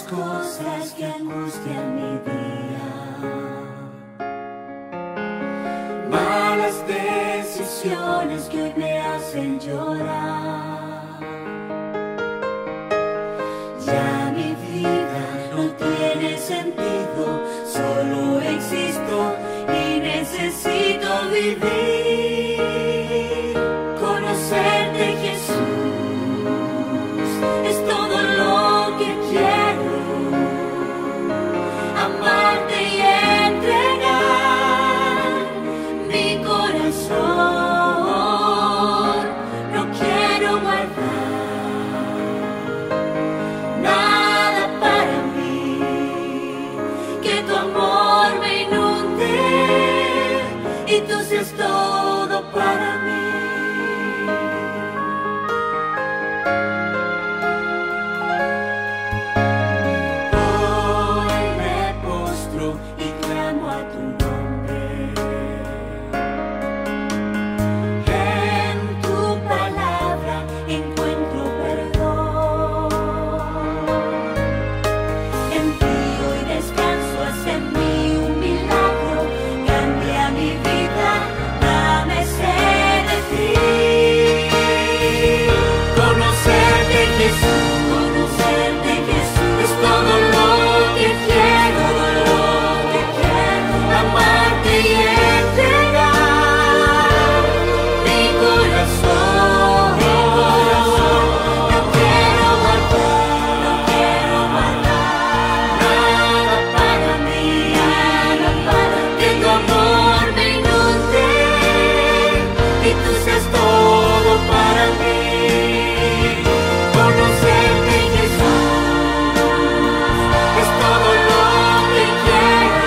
cosas que angustian mi día, malas decisiones que hoy me hacen llorar. Ya mi vida no tiene sentido, solo existo y necesito vivir. Conocerte, Jesús, es todo lo que quiero. Amarte y entregar mi corazón. No quiero guardar nada para mí, que tu amor me inunde y tú seas todo para mí. Hoy me postro y clamo a tu nombre. En tu palabra encuentro perdón. En ti hoy descanso, haz en mí un milagro. Cambia mi vida, dame sed de ti. Conocerte, Jesús, es todo lo que quiero, amarte y entregar mi corazón. No quiero guardar nada para mí, que tu amor me inunde y tú seas todo para mí. Conocerte, Jesús, es todo lo que quiero.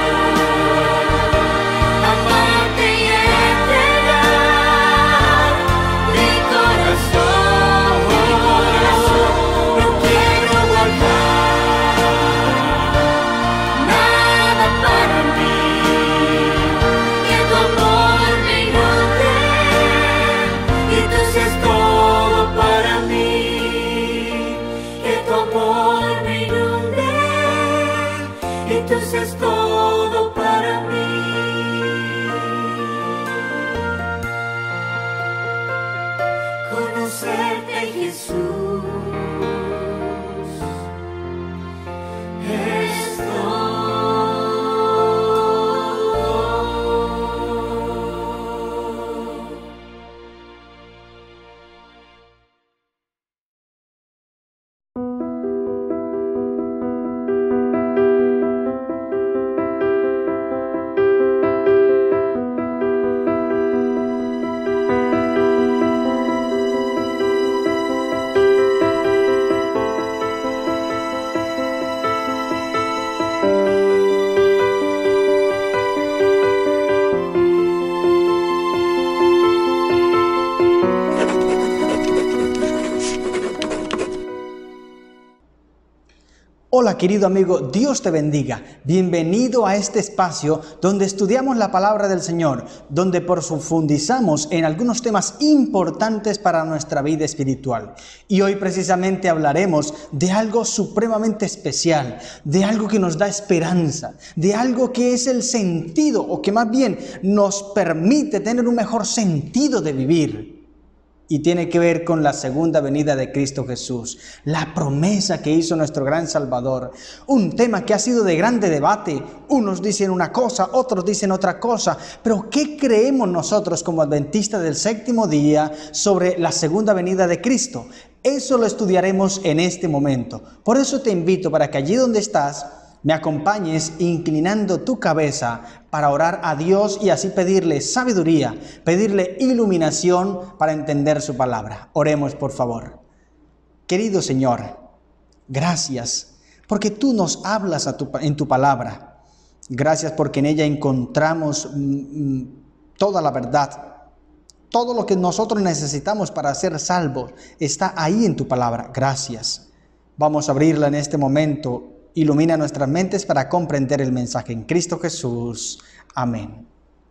Amarte y entregar mi corazón. No quiero guardar nada para mí, que tu amor me inunde y tú seas todo para mí. Que tu amor me inunde y tú seas todo para mí. Conocerte, Jesús, es todo. Hola querido amigo, Dios te bendiga. Bienvenido a este espacio donde estudiamos la palabra del Señor, donde profundizamos en algunos temas importantes para nuestra vida espiritual. Y hoy precisamente hablaremos de algo supremamente especial, de algo que nos da esperanza, de algo que es el sentido, o que más bien nos permite tener un mejor sentido de vivir. Y tiene que ver con la segunda venida de Cristo Jesús, la promesa que hizo nuestro gran Salvador. Un tema que ha sido de grande debate. Unos dicen una cosa, otros dicen otra cosa. Pero ¿qué creemos nosotros como adventistas del séptimo día sobre la segunda venida de Cristo? Eso lo estudiaremos en este momento. Por eso te invito para que allí donde estás, me acompañes inclinando tu cabeza para orar a Dios y así pedirle sabiduría, pedirle iluminación para entender su palabra. Oremos, por favor. Querido Señor, gracias porque tú nos hablas en tu palabra. Gracias porque en ella encontramos toda la verdad. Todo lo que nosotros necesitamos para ser salvos está ahí en tu palabra. Gracias. Vamos a abrirla en este momento. Ilumina nuestras mentes para comprender el mensaje en Cristo Jesús. Amén.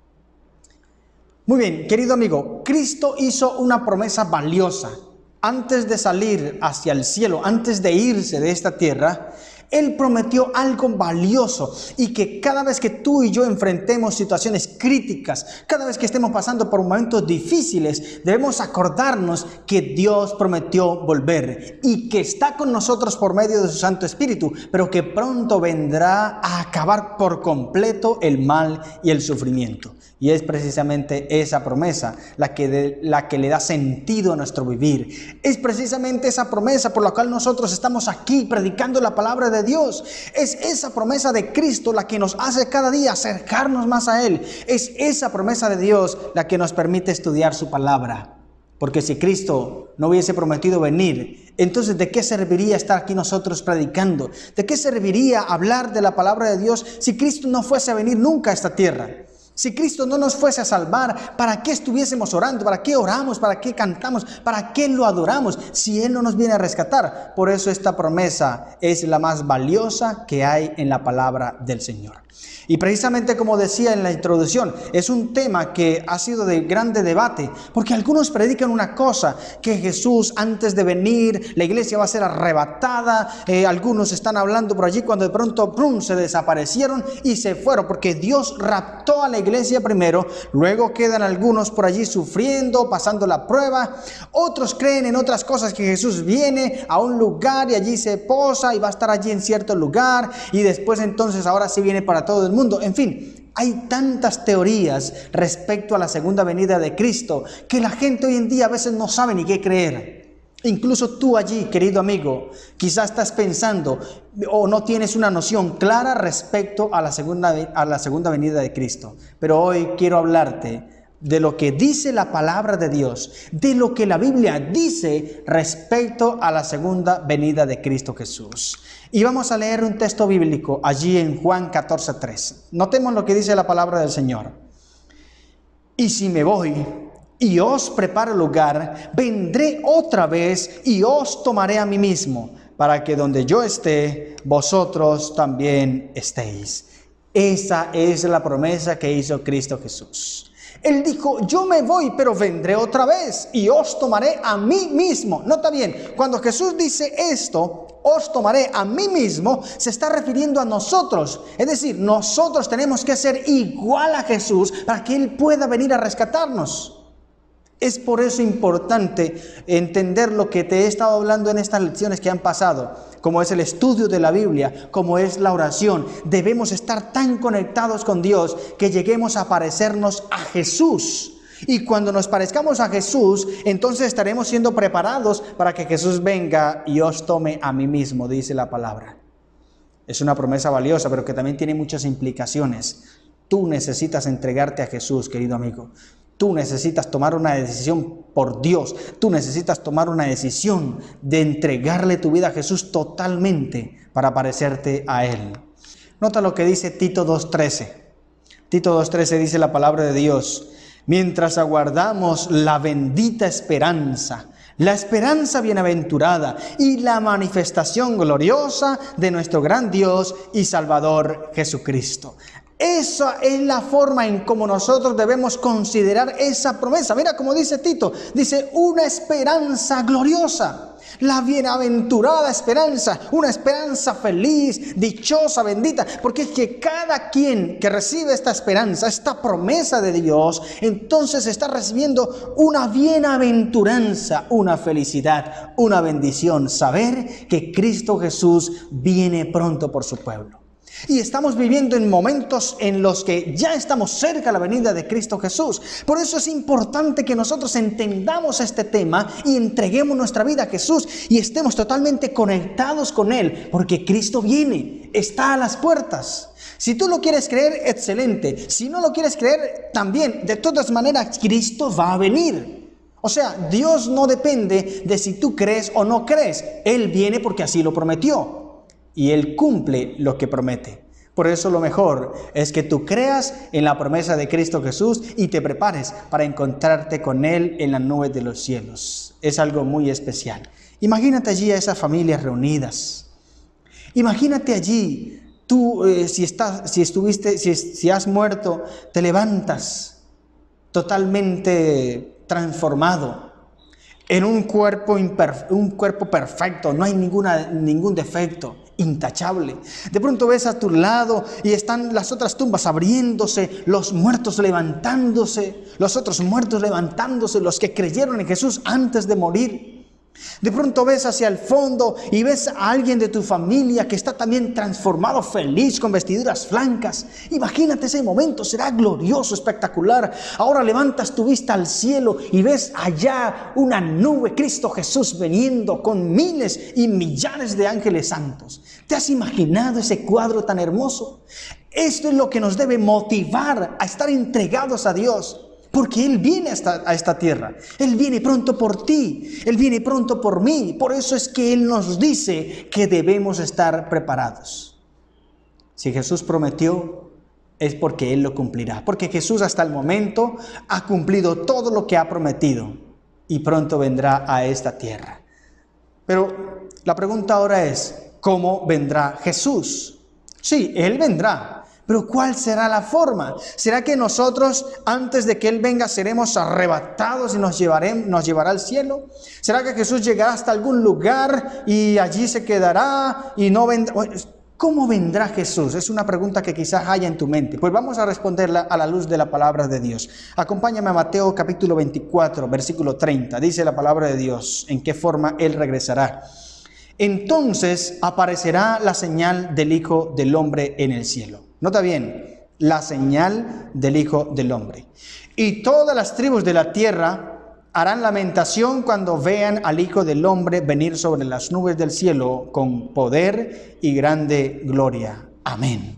Muy bien, querido amigo, Cristo hizo una promesa valiosa. Antes de salir hacia el cielo, antes de irse de esta tierra, Él prometió algo valioso y que cada vez que tú y yo enfrentemos situaciones críticas, cada vez que estemos pasando por momentos difíciles, debemos acordarnos que Dios prometió volver y que está con nosotros por medio de su Santo Espíritu, pero que pronto vendrá a acabar por completo el mal y el sufrimiento. Y es precisamente esa promesa la que le da sentido a nuestro vivir. Es precisamente esa promesa por la cual nosotros estamos aquí predicando la palabra de Dios. Es esa promesa de Cristo la que nos hace cada día acercarnos más a Él. Es esa promesa de Dios la que nos permite estudiar su palabra. Porque si Cristo no hubiese prometido venir, entonces ¿de qué serviría estar aquí nosotros predicando? ¿De qué serviría hablar de la palabra de Dios si Cristo no fuese a venir nunca a esta tierra? Si Cristo no nos fuese a salvar, ¿para qué estuviésemos orando? ¿Para qué oramos? ¿Para qué cantamos? ¿Para qué lo adoramos? Si Él no nos viene a rescatar. Por eso esta promesa es la más valiosa que hay en la palabra del Señor. Y precisamente como decía en la introducción, es un tema que ha sido de grande debate, porque algunos predican una cosa, que Jesús antes de venir, la iglesia va a ser arrebatada, algunos están hablando por allí cuando de pronto ¡prum!, se desaparecieron y se fueron, porque Dios raptó a la iglesia primero, luego quedan algunos por allí sufriendo, pasando la prueba, otros creen en otras cosas, que Jesús viene a un lugar y allí se posa y va a estar allí en cierto lugar y después entonces ahora sí viene para todo el mundo. En fin, hay tantas teorías respecto a la segunda venida de Cristo que la gente hoy en día a veces no sabe ni qué creer. Incluso tú allí, querido amigo, quizás estás pensando o no tienes una noción clara respecto a la segunda venida de Cristo. Pero hoy quiero hablarte de lo que dice la palabra de Dios, de lo que la Biblia dice respecto a la segunda venida de Cristo Jesús. Y vamos a leer un texto bíblico allí en Juan 14:13. Notemos lo que dice la palabra del Señor. Y si me voy y os preparo lugar, vendré otra vez y os tomaré a mí mismo, para que donde yo esté, vosotros también estéis. Esa es la promesa que hizo Cristo Jesús. Él dijo, yo me voy, pero vendré otra vez y os tomaré a mí mismo. Nota bien, cuando Jesús dice esto, os tomaré a mí mismo, se está refiriendo a nosotros. Es decir, nosotros tenemos que ser igual a Jesús para que Él pueda venir a rescatarnos. Es por eso importante entender lo que te he estado hablando en estas lecciones que han pasado, como es el estudio de la Biblia, como es la oración. Debemos estar tan conectados con Dios que lleguemos a parecernos a Jesús. Y cuando nos parezcamos a Jesús, entonces estaremos siendo preparados para que Jesús venga y os tome a mí mismo, dice la palabra. Es una promesa valiosa, pero que también tiene muchas implicaciones. Tú necesitas entregarte a Jesús, querido amigo. Tú necesitas tomar una decisión por Dios. Tú necesitas tomar una decisión de entregarle tu vida a Jesús totalmente para parecerte a Él. Nota lo que dice Tito 2:13. Tito 2:13 dice la palabra de Dios. Mientras aguardamos la bendita esperanza, la esperanza bienaventurada y la manifestación gloriosa de nuestro gran Dios y Salvador Jesucristo. Esa es la forma en cómo nosotros debemos considerar esa promesa. Mira cómo dice Tito, dice una esperanza gloriosa. La bienaventurada esperanza, una esperanza feliz, dichosa, bendita, porque es que cada quien que recibe esta esperanza, esta promesa de Dios, entonces está recibiendo una bienaventuranza, una felicidad, una bendición, saber que Cristo Jesús viene pronto por su pueblo. Y estamos viviendo en momentos en los que ya estamos cerca de la venida de Cristo Jesús. Por eso es importante que nosotros entendamos este tema y entreguemos nuestra vida a Jesús y estemos totalmente conectados con Él, porque Cristo viene, está a las puertas. Si tú lo quieres creer, excelente. Si no lo quieres creer, también. De todas maneras, Cristo va a venir. O sea, Dios no depende de si tú crees o no crees. Él viene porque así lo prometió. Y Él cumple lo que promete. Por eso lo mejor es que tú creas en la promesa de Cristo Jesús y te prepares para encontrarte con Él en las nubes de los cielos. Es algo muy especial. Imagínate allí a esas familias reunidas. Imagínate allí, tú si has muerto, te levantas totalmente transformado. En un cuerpo perfecto, no hay ningún defecto. intachable. De pronto ves a tu lado y están las otras tumbas abriéndose, los muertos levantándose, los otros muertos levantándose, los que creyeron en Jesús antes de morir. De pronto ves hacia el fondo y ves a alguien de tu familia que está también transformado, feliz, con vestiduras blancas. Imagínate ese momento, será glorioso, espectacular. Ahora levantas tu vista al cielo y ves allá una nube, Cristo Jesús veniendo con miles y millares de ángeles santos. ¿Te has imaginado ese cuadro tan hermoso? Esto es lo que nos debe motivar a estar entregados a Dios. Porque Él viene a esta tierra. Él viene pronto por ti. Él viene pronto por mí. Por eso es que Él nos dice que debemos estar preparados. Si Jesús prometió, es porque Él lo cumplirá. Porque Jesús hasta el momento ha cumplido todo lo que ha prometido. Y pronto vendrá a esta tierra. Pero la pregunta ahora es, ¿cómo vendrá Jesús? Sí, Él vendrá. Pero ¿cuál será la forma? ¿Será que nosotros antes de que Él venga seremos arrebatados y nos llevará al cielo? ¿Será que Jesús llegará hasta algún lugar y allí se quedará y no vendrá? ¿Cómo vendrá Jesús? Es una pregunta que quizás haya en tu mente. Pues vamos a responderla a la luz de la palabra de Dios. Acompáñame a Mateo capítulo 24, versículo 30. Dice la palabra de Dios en qué forma Él regresará. Entonces aparecerá la señal del Hijo del Hombre en el cielo. Nota bien, la señal del Hijo del Hombre. Y todas las tribus de la tierra harán lamentación cuando vean al Hijo del Hombre venir sobre las nubes del cielo con poder y grande gloria. Amén.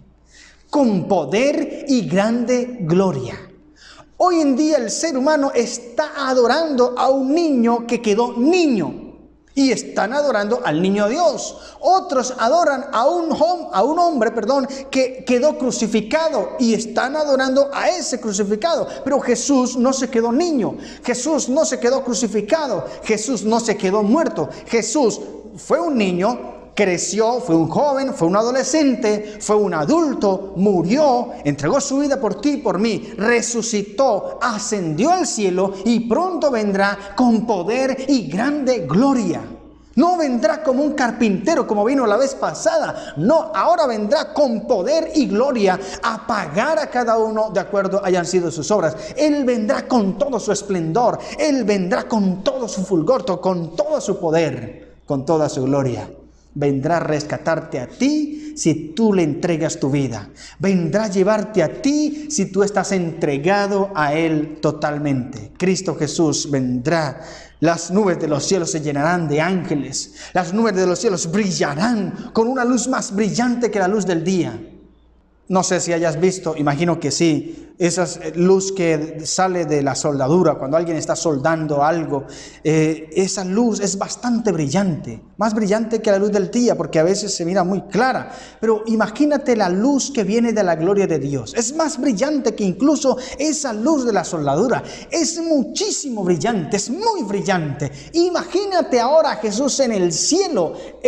Con poder y grande gloria. Hoy en día el ser humano está adorando a un niño que quedó niño. Y están adorando al niño Dios. Otros adoran a un hombre que quedó crucificado y están adorando a ese crucificado. Pero Jesús no se quedó niño. Jesús no se quedó crucificado. Jesús no se quedó muerto. Jesús fue un niño, creció, fue un joven, fue un adolescente, fue un adulto, murió, entregó su vida por ti y por mí, resucitó, ascendió al cielo y pronto vendrá con poder y grande gloria. No vendrá como un carpintero como vino la vez pasada. No, ahora vendrá con poder y gloria a pagar a cada uno de acuerdo hayan sido sus obras. Él vendrá con todo su esplendor. Él vendrá con todo su fulgor, con todo su poder, con toda su gloria. Vendrá a rescatarte a ti si tú le entregas tu vida. Vendrá a llevarte a ti si tú estás entregado a Él totalmente. Cristo Jesús vendrá. Las nubes de los cielos se llenarán de ángeles. Las nubes de los cielos brillarán con una luz más brillante que la luz del día. No sé si hayas visto, imagino que sí, esa luz que sale de la soldadura cuando alguien está soldando algo. Esa luz es bastante brillante, más brillante que la luz del día porque a veces se mira muy clara. Pero imagínate la luz que viene de la gloria de Dios. Es más brillante que incluso esa luz de la soldadura. Es muchísimo brillante, es muy brillante. Imagínate ahora a Jesús en el cielo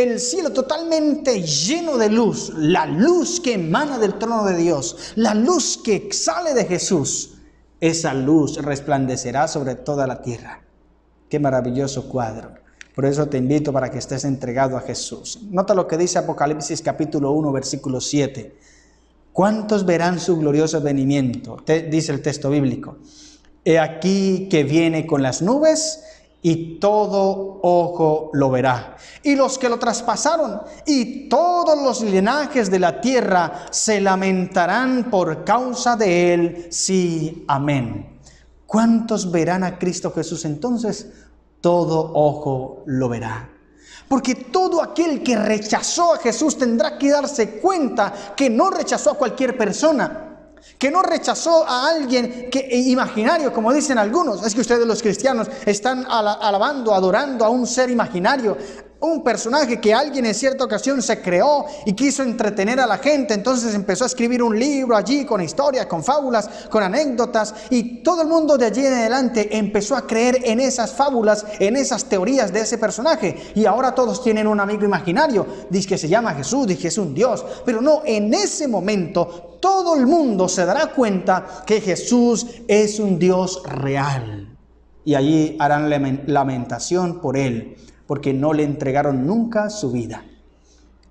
totalmente lleno de luz. La luz que emana del trono de Dios, la luz que sale de Jesús, esa luz resplandecerá sobre toda la tierra. Qué maravilloso cuadro. Por eso te invito para que estés entregado a Jesús. Nota lo que dice Apocalipsis capítulo 1 versículo 7. ¿Cuántos verán su glorioso venimiento? Dice el texto bíblico. He aquí que viene con las nubes y todo ojo lo verá. Y los que lo traspasaron y todos los linajes de la tierra se lamentarán por causa de él. Sí, amén. ¿Cuántos verán a Cristo Jesús entonces? Todo ojo lo verá. Porque todo aquel que rechazó a Jesús tendrá que darse cuenta que no rechazó a cualquier persona. Que no rechazó a alguien imaginario, como dicen algunos. Es que ustedes los cristianos están alabando, adorando a un ser imaginario, un personaje que alguien en cierta ocasión se creó y quiso entretener a la gente. Entonces empezó a escribir un libro allí con historias, con fábulas, con anécdotas, y todo el mundo de allí en adelante empezó a creer en esas fábulas, en esas teorías de ese personaje. Y ahora todos tienen un amigo imaginario, dice que se llama Jesús, dice que es un Dios. Pero no, en ese momento todo el mundo se dará cuenta que Jesús es un Dios real. Y allí harán lamentación por él, porque no le entregaron nunca su vida.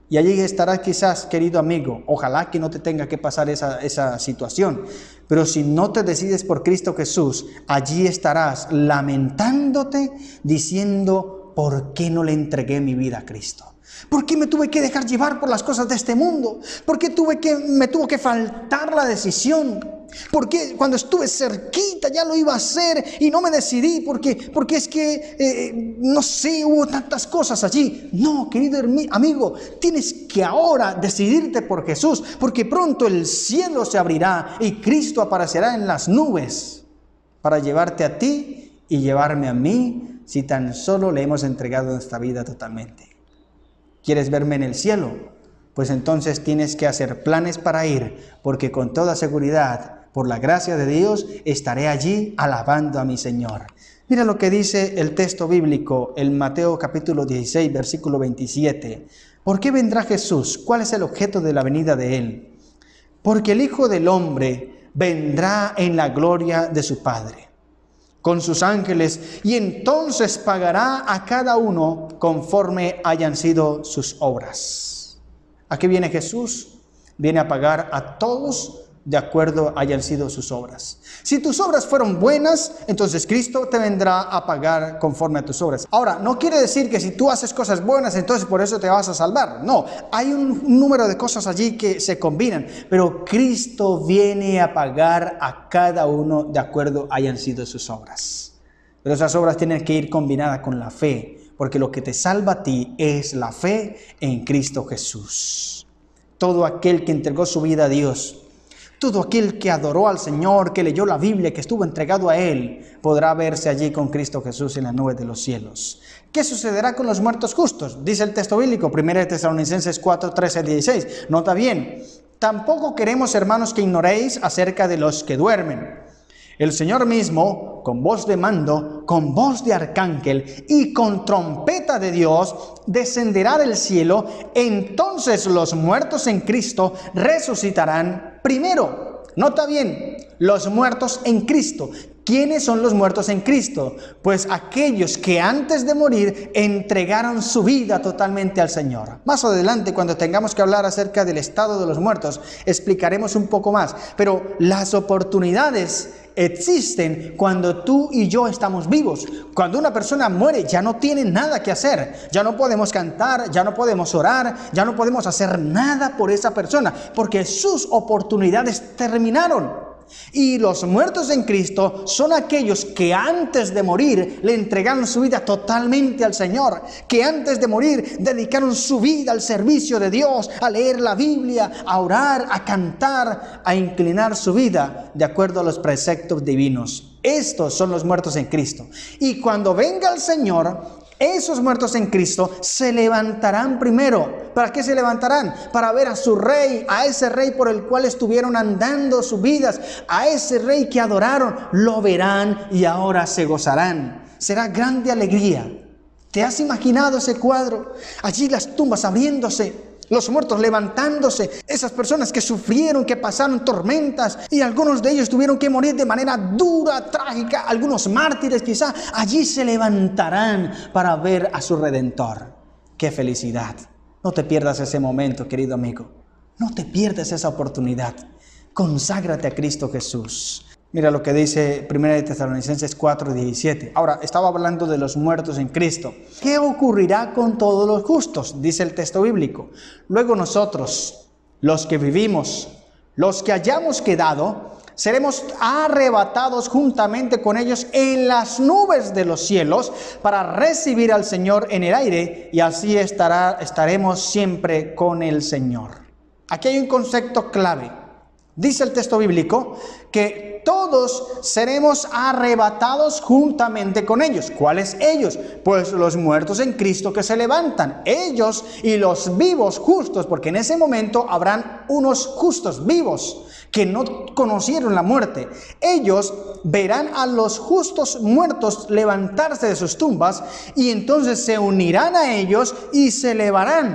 Y allí estarás quizás, querido amigo, ojalá que no te tenga que pasar esa situación, pero si no te decides por Cristo Jesús, allí estarás lamentándote, diciendo, ¿por qué no le entregué mi vida a Cristo? ¿Por qué me tuve que dejar llevar por las cosas de este mundo? ¿Por qué me tuvo que faltar la decisión? ¿Por qué cuando estuve cerquita ya lo iba a hacer y no me decidí? Porque es que, no sé, hubo tantas cosas allí. No, querido amigo, tienes que ahora decidirte por Jesús, porque pronto el cielo se abrirá y Cristo aparecerá en las nubes para llevarte a ti y llevarme a mí, si tan solo le hemos entregado nuestra vida totalmente. ¿Quieres verme en el cielo? Pues entonces tienes que hacer planes para ir, porque con toda seguridad, por la gracia de Dios, estaré allí alabando a mi Señor. Mira lo que dice el texto bíblico en Mateo capítulo 16, versículo 27. ¿Por qué vendrá Jesús? ¿Cuál es el objeto de la venida de Él? Porque el Hijo del Hombre vendrá en la gloria de su Padre, con sus ángeles, y entonces pagará a cada uno conforme hayan sido sus obras. ¿A qué viene Jesús? Viene a pagar a todos de acuerdo hayan sido sus obras. Si tus obras fueron buenas, entonces Cristo te vendrá a pagar conforme a tus obras. Ahora, no quiere decir que si tú haces cosas buenas, entonces por eso te vas a salvar. No, hay un número de cosas allí que se combinan, pero Cristo viene a pagar a cada uno de acuerdo hayan sido sus obras. Pero esas obras tienen que ir combinadas con la fe, porque lo que te salva a ti es la fe en Cristo Jesús. Todo aquel que entregó su vida a Dios, todo aquel que adoró al Señor, que leyó la Biblia, que estuvo entregado a Él, podrá verse allí con Cristo Jesús en las nubes de los cielos. ¿Qué sucederá con los muertos justos? Dice el texto bíblico, 1 Tesalonicenses 4, 13, 16. Nota bien, tampoco queremos, hermanos, que ignoréis acerca de los que duermen. El Señor mismo, con voz de mando, con voz de arcángel y con trompeta de Dios, descenderá del cielo. Entonces los muertos en Cristo resucitarán primero. Nota bien, los muertos en Cristo. ¿Quiénes son los muertos en Cristo? Pues aquellos que antes de morir entregaron su vida totalmente al Señor. Más adelante, cuando tengamos que hablar acerca del estado de los muertos, explicaremos un poco más. Pero las oportunidades existen cuando tú y yo estamos vivos. Cuando una persona muere, ya no tiene nada que hacer. Ya no podemos cantar, ya no podemos orar, ya no podemos hacer nada por esa persona, porque sus oportunidades terminaron. Y los muertos en Cristo son aquellos que antes de morir le entregaron su vida totalmente al Señor, que antes de morir dedicaron su vida al servicio de Dios, a leer la Biblia, a orar, a cantar, a inclinar su vida de acuerdo a los preceptos divinos. Estos son los muertos en Cristo. Y cuando venga el Señor, esos muertos en Cristo se levantarán primero. ¿Para qué se levantarán? Para ver a su rey, a ese rey por el cual estuvieron andando sus vidas, a ese rey que adoraron. Lo verán y ahora se gozarán. Será grande alegría. ¿Te has imaginado ese cuadro? Allí las tumbas abriéndose, los muertos levantándose, esas personas que sufrieron, que pasaron tormentas y algunos de ellos tuvieron que morir de manera dura, trágica, algunos mártires quizá, allí se levantarán para ver a su Redentor. ¡Qué felicidad! No te pierdas ese momento, querido amigo. No te pierdas esa oportunidad. Conságrate a Cristo Jesús. Mira lo que dice 1 Tesalonicenses 4, 17. Ahora, estaba hablando de los muertos en Cristo. ¿Qué ocurrirá con todos los justos? Dice el texto bíblico. Luego nosotros, los que vivimos, los que hayamos quedado, seremos arrebatados juntamente con ellos en las nubes de los cielos para recibir al Señor en el aire, y así estaremos siempre con el Señor. Aquí hay un concepto clave. Dice el texto bíblico que todos seremos arrebatados juntamente con ellos. ¿Cuáles ellos? Pues los muertos en Cristo que se levantan. Ellos y los vivos justos, porque en ese momento habrán unos justos vivos que no conocieron la muerte. Ellos verán a los justos muertos levantarse de sus tumbas y entonces se unirán a ellos y se elevarán.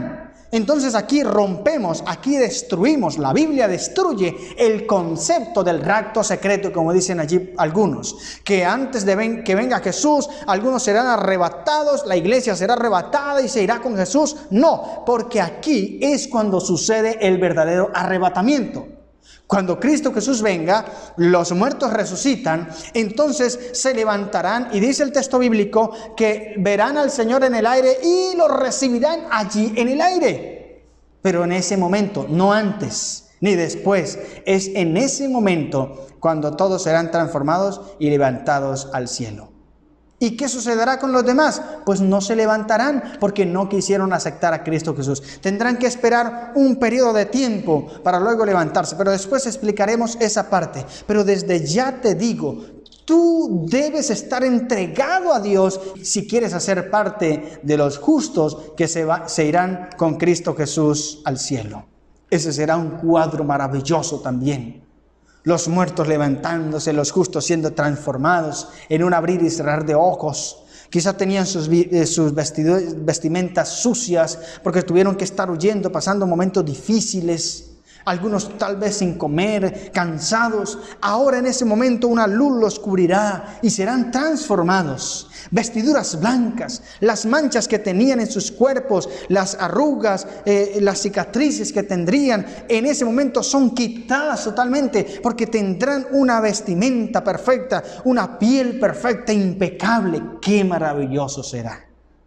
Entonces aquí rompemos, aquí destruimos, la Biblia destruye el concepto del rapto secreto, como dicen allí algunos, que antes de que venga Jesús, algunos serán arrebatados, la iglesia será arrebatada y se irá con Jesús. No, porque aquí es cuando sucede el verdadero arrebatamiento. Cuando Cristo Jesús venga, los muertos resucitan, entonces se levantarán y dice el texto bíblico que verán al Señor en el aire y lo recibirán allí en el aire. Pero en ese momento, no antes ni después, es en ese momento cuando todos serán transformados y levantados al cielo. ¿Y qué sucederá con los demás? Pues no se levantarán porque no quisieron aceptar a Cristo Jesús. Tendrán que esperar un periodo de tiempo para luego levantarse, pero después explicaremos esa parte. Pero desde ya te digo, tú debes estar entregado a Dios si quieres hacer parte de los justos que se irán con Cristo Jesús al cielo. Ese será un cuadro maravilloso también. Los muertos levantándose, los justos siendo transformados en un abrir y cerrar de ojos. Quizás tenían sus vestimentas sucias porque tuvieron que estar huyendo, pasando momentos difíciles. Algunos tal vez sin comer, cansados. Ahora en ese momento una luz los cubrirá y serán transformados. Vestiduras blancas, las manchas que tenían en sus cuerpos, las arrugas, las cicatrices que tendrían, en ese momento son quitadas totalmente porque tendrán una vestimenta perfecta, una piel perfecta, impecable. ¡Qué maravilloso será!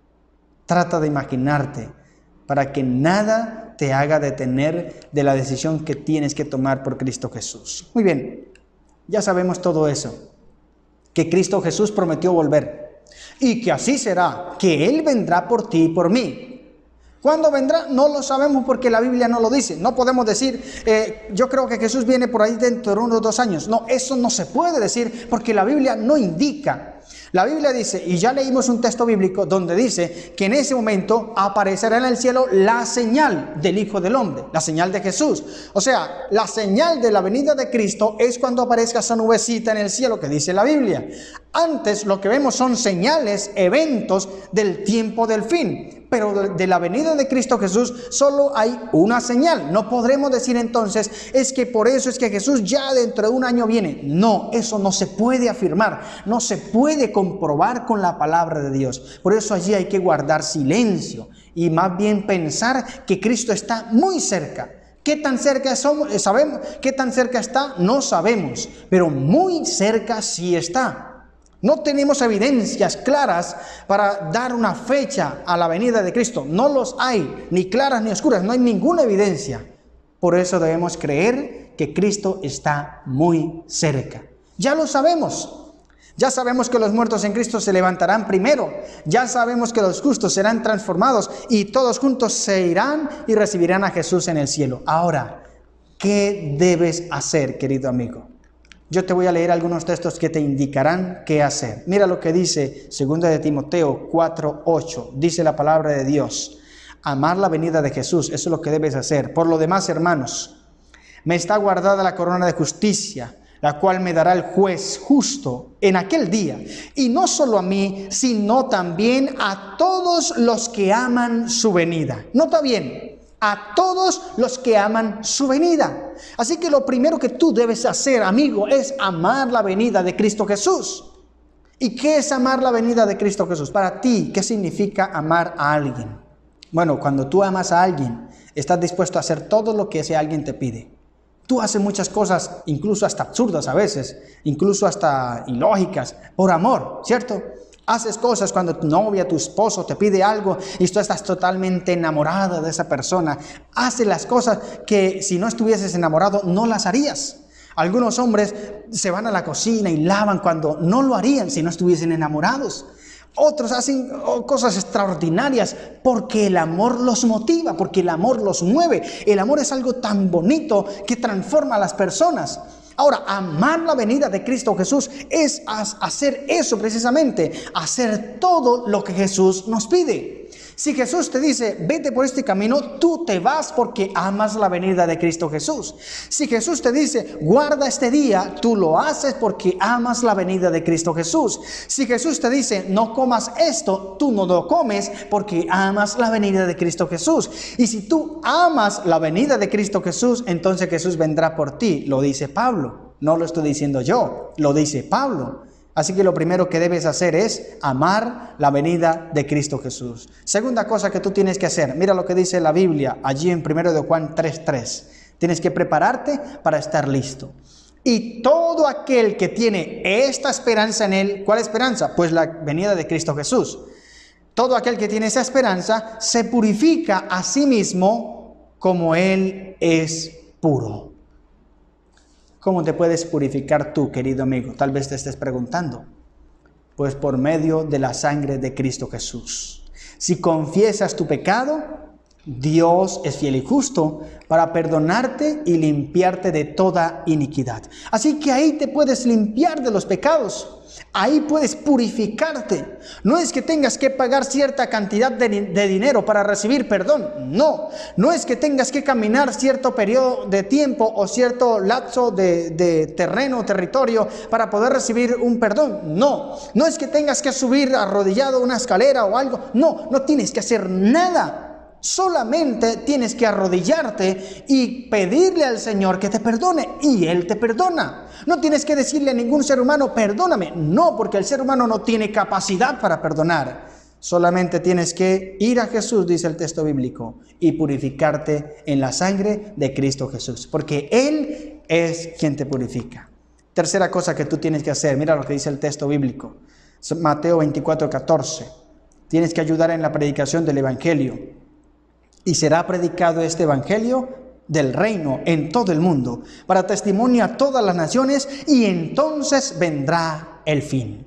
Trata de imaginarte para que nada te haga detener de la decisión que tienes que tomar por Cristo Jesús. Muy bien, ya sabemos todo eso, que Cristo Jesús prometió volver y que así será, que Él vendrá por ti y por mí. ¿Cuándo vendrá? No lo sabemos porque la Biblia no lo dice. No podemos decir, yo creo que Jesús viene por ahí dentro de unos 2 años. No, eso no se puede decir porque la Biblia no indica. La Biblia dice, y ya leímos un texto bíblico donde dice que en ese momento aparecerá en el cielo la señal del Hijo del Hombre, la señal de Jesús. O sea, la señal de la venida de Cristo es cuando aparezca esa nubecita en el cielo que dice la Biblia. Antes lo que vemos son señales, eventos del tiempo del fin. Pero de la venida de Cristo Jesús solo hay una señal. No podremos decir entonces, es que por eso es que Jesús ya dentro de 1 año viene. No, eso no se puede afirmar, no se puede comprobar con la palabra de Dios. Por eso allí hay que guardar silencio y más bien pensar que Cristo está muy cerca. ¿Qué tan cerca sabemos? ¿Qué tan cerca está? No sabemos, pero muy cerca sí está. No tenemos evidencias claras para dar una fecha a la venida de Cristo. No los hay, ni claras ni oscuras, no hay ninguna evidencia. Por eso debemos creer que Cristo está muy cerca. Ya lo sabemos. Ya sabemos que los muertos en Cristo se levantarán primero. Ya sabemos que los justos serán transformados y todos juntos se irán y recibirán a Jesús en el cielo. Ahora, ¿qué debes hacer, querido amigo? Yo te voy a leer algunos textos que te indicarán qué hacer. Mira lo que dice 2 de Timoteo 4:8. Dice la palabra de Dios. Amar la venida de Jesús, eso es lo que debes hacer. Por lo demás, hermanos, me está guardada la corona de justicia, la cual me dará el juez justo en aquel día. Y no solo a mí, sino también a todos los que aman su venida. Nota bien. A todos los que aman su venida. Así que lo primero que tú debes hacer, amigo, es amar la venida de Cristo Jesús. ¿Y qué es amar la venida de Cristo Jesús? Para ti, ¿qué significa amar a alguien? Bueno, cuando tú amas a alguien, estás dispuesto a hacer todo lo que ese alguien te pide. Tú haces muchas cosas, incluso hasta absurdas a veces, incluso hasta ilógicas, por amor, ¿cierto? Haces cosas cuando tu novia, tu esposo te pide algo y tú estás totalmente enamorada de esa persona. Haces las cosas que si no estuvieses enamorado no las harías. Algunos hombres se van a la cocina y lavan cuando no lo harían si no estuviesen enamorados. Otros hacen cosas extraordinarias porque el amor los motiva, porque el amor los mueve. El amor es algo tan bonito que transforma a las personas. Ahora, amar la venida de Cristo Jesús es hacer eso precisamente, hacer todo lo que Jesús nos pide. Si Jesús te dice, vete por este camino, tú te vas porque amas la venida de Cristo Jesús. Si Jesús te dice, guarda este día, tú lo haces porque amas la venida de Cristo Jesús. Si Jesús te dice, no comas esto, tú no lo comes porque amas la venida de Cristo Jesús. Y si tú amas la venida de Cristo Jesús, entonces Jesús vendrá por ti. Lo dice Pablo, no lo estoy diciendo yo, lo dice Pablo. Así que lo primero que debes hacer es amar la venida de Cristo Jesús. Segunda cosa que tú tienes que hacer, mira lo que dice la Biblia allí en 1 de Juan 3:3. Tienes que prepararte para estar listo. Y todo aquel que tiene esta esperanza en Él, ¿cuál esperanza? Pues la venida de Cristo Jesús. Todo aquel que tiene esa esperanza se purifica a sí mismo como Él es puro. ¿Cómo te puedes purificar tú, querido amigo? Tal vez te estés preguntando. Pues por medio de la sangre de Cristo Jesús. Si confiesas tu pecado, Dios es fiel y justo para perdonarte y limpiarte de toda iniquidad. Así que ahí te puedes limpiar de los pecados. Ahí puedes purificarte. No es que tengas que pagar cierta cantidad de dinero para recibir perdón. No. No es que tengas que caminar cierto periodo de tiempo o cierto lapso de terreno o territorio para poder recibir un perdón. No. No es que tengas que subir arrodillado una escalera o algo. No. No tienes que hacer nada. Solamente tienes que arrodillarte y pedirle al Señor que te perdone y Él te perdona. No tienes que decirle a ningún ser humano, perdóname. No, porque el ser humano no tiene capacidad para perdonar. Solamente tienes que ir a Jesús, dice el texto bíblico, y purificarte en la sangre de Cristo Jesús. Porque Él es quien te purifica. Tercera cosa que tú tienes que hacer, mira lo que dice el texto bíblico. Mateo 24:14. Tienes que ayudar en la predicación del Evangelio. Y será predicado este evangelio del reino en todo el mundo, para testimonio a todas las naciones, y entonces vendrá el fin.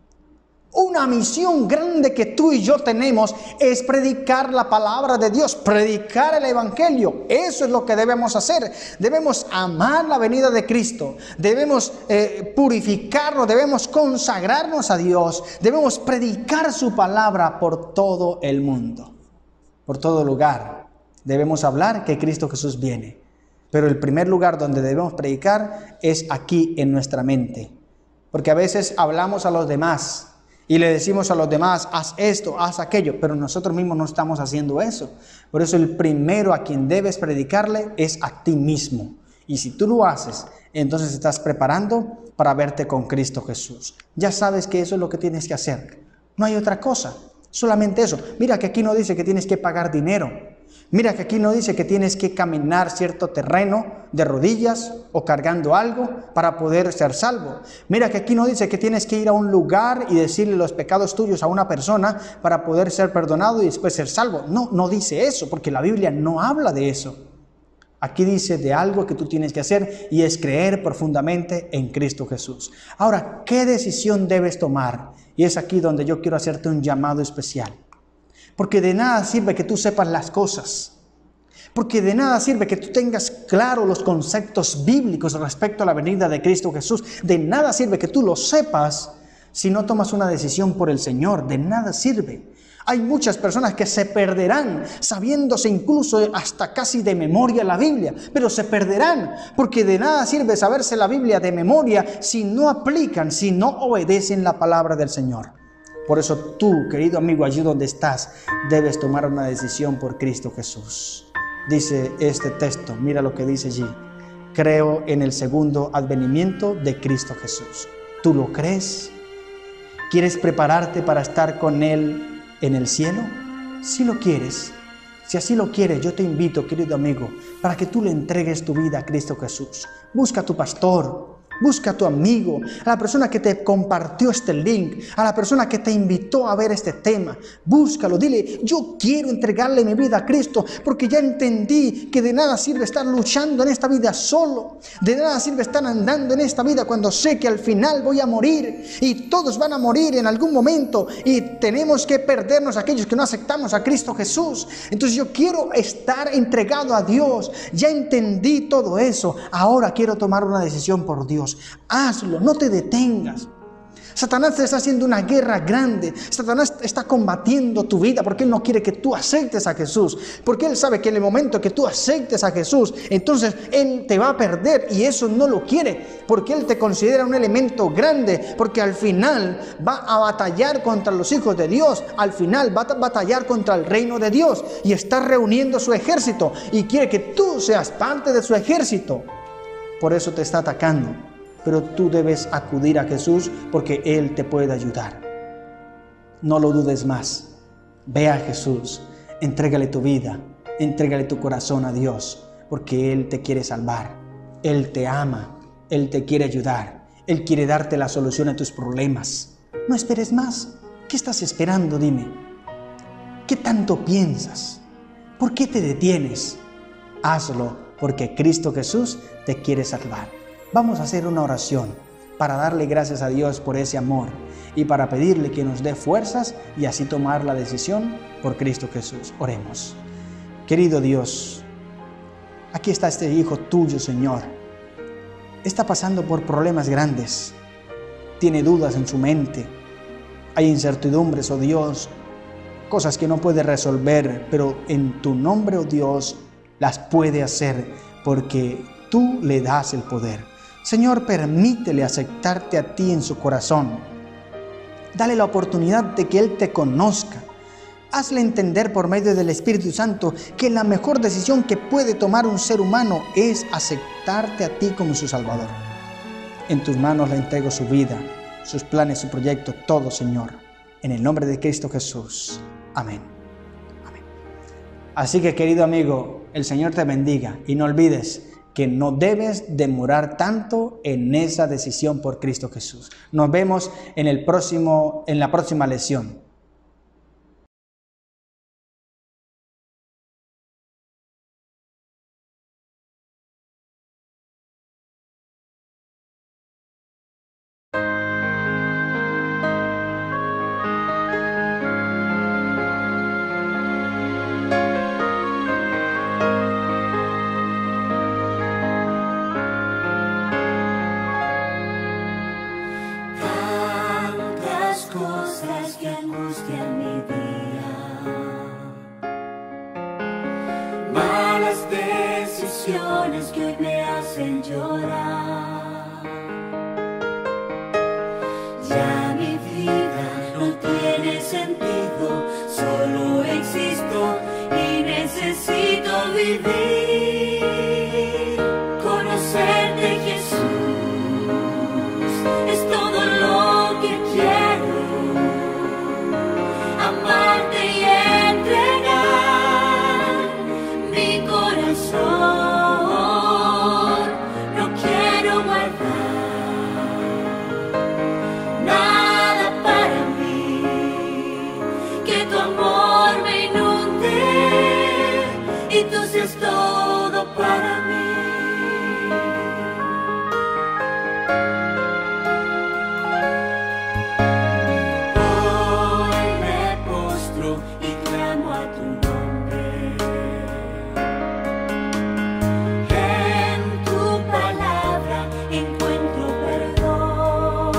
Una misión grande que tú y yo tenemos es predicar la palabra de Dios, predicar el evangelio. Eso es lo que debemos hacer. Debemos amar la venida de Cristo, debemos purificarnos, debemos consagrarnos a Dios, debemos predicar su palabra por todo el mundo. Por todo lugar debemos hablar que Cristo Jesús viene. Pero el primer lugar donde debemos predicar es aquí en nuestra mente. Porque a veces hablamos a los demás y le decimos a los demás, haz esto, haz aquello, pero nosotros mismos no estamos haciendo eso. Por eso el primero a quien debes predicarle es a ti mismo. Y si tú lo haces, entonces estás preparando para verte con Cristo Jesús. Ya sabes que eso es lo que tienes que hacer. No hay otra cosa. Solamente eso. Mira que aquí no dice que tienes que pagar dinero. Mira que aquí no dice que tienes que caminar cierto terreno de rodillas o cargando algo para poder ser salvo. Mira que aquí no dice que tienes que ir a un lugar y decirle los pecados tuyos a una persona para poder ser perdonado y después ser salvo. No, no dice eso, porque la Biblia no habla de eso. Aquí dice de algo que tú tienes que hacer y es creer profundamente en Cristo Jesús. Ahora, ¿qué decisión debes tomar? Y es aquí donde yo quiero hacerte un llamado especial. Porque de nada sirve que tú sepas las cosas. Porque de nada sirve que tú tengas claro los conceptos bíblicos respecto a la venida de Cristo Jesús. De nada sirve que tú lo sepas si no tomas una decisión por el Señor. De nada sirve. Hay muchas personas que se perderán sabiéndose incluso hasta casi de memoria la Biblia, pero se perderán porque de nada sirve saberse la Biblia de memoria si no aplican, si no obedecen la palabra del Señor. Por eso tú, querido amigo, allí donde estás, debes tomar una decisión por Cristo Jesús. Dice este texto, mira lo que dice allí. Creo en el segundo advenimiento de Cristo Jesús. ¿Tú lo crees? ¿Quieres prepararte para estar con Él en el cielo? Si lo quieres, si así lo quieres, yo te invito, querido amigo, para que tú le entregues tu vida a Cristo Jesús. Busca a tu pastor, busca a tu amigo, a la persona que te compartió este link, a la persona que te invitó a ver este tema. Búscalo, dile, yo quiero entregarle mi vida a Cristo porque ya entendí que de nada sirve estar luchando en esta vida solo. De nada sirve estar andando en esta vida cuando sé que al final voy a morir y todos van a morir en algún momento y tenemos que perdernos aquellos que no aceptamos a Cristo Jesús. Entonces yo quiero estar entregado a Dios. Ya entendí todo eso. Ahora quiero tomar una decisión por Dios. Hazlo, no te detengas. Satanás te está haciendo una guerra grande. Satanás está combatiendo tu vida porque él no quiere que tú aceptes a Jesús. Porque él sabe que en el momento que tú aceptes a Jesús, entonces él te va a perder, y eso no lo quiere. Porque él te considera un elemento grande, porque al final va a batallar contra los hijos de Dios. Al final va a batallar contra el reino de Dios y está reuniendo su ejército y quiere que tú seas parte de su ejército. Por eso te está atacando. Pero tú debes acudir a Jesús porque Él te puede ayudar. No lo dudes más. Ve a Jesús, entrégale tu vida, entrégale tu corazón a Dios, porque Él te quiere salvar. Él te ama, Él te quiere ayudar, Él quiere darte la solución a tus problemas. No esperes más. ¿Qué estás esperando? Dime. ¿Qué tanto piensas? ¿Por qué te detienes? Hazlo porque Cristo Jesús te quiere salvar. Vamos a hacer una oración para darle gracias a Dios por ese amor y para pedirle que nos dé fuerzas y así tomar la decisión por Cristo Jesús. Oremos. Querido Dios, aquí está este hijo tuyo, Señor. Está pasando por problemas grandes. Tiene dudas en su mente. Hay incertidumbres, oh Dios, cosas que no puede resolver, pero en tu nombre, oh Dios, las puede hacer porque tú le das el poder. Señor, permítele aceptarte a ti en su corazón. Dale la oportunidad de que Él te conozca. Hazle entender por medio del Espíritu Santo que la mejor decisión que puede tomar un ser humano es aceptarte a ti como su Salvador. En tus manos le entrego su vida, sus planes, su proyecto, todo, Señor. En el nombre de Cristo Jesús. Amén. Amén. Así que, querido amigo, el Señor te bendiga y no olvides que no debes demorar tanto en esa decisión por Cristo Jesús. Nos vemos en la próxima lección. Cosas que angustian mi día, malas decisiones que hoy me hacen llorar. Ya mi vida no tiene sentido, solo existo y necesito vivir. Conocerte, Jesús, es todo lo que quiero. Amarte y entregar mi corazón. No quiero guardar nada para mí, que tu amor me inunde y tú seas todo para mí. Y clamo a tu nombre. En tu palabra encuentro perdón.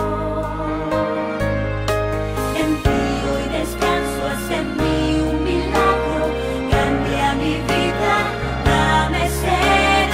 En ti hoy descanso, haz en mí un milagro. Cambia mi vida, dame sed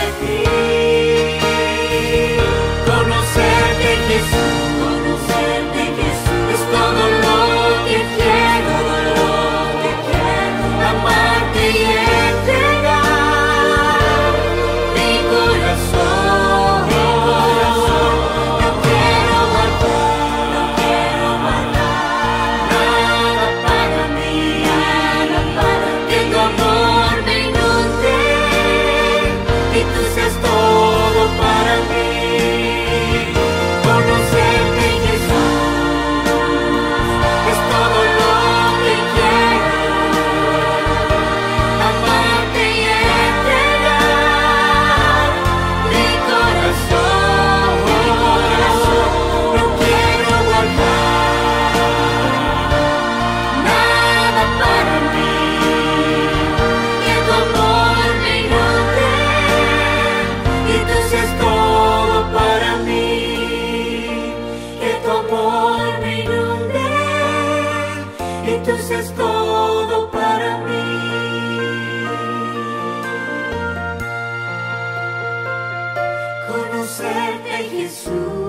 Jesús.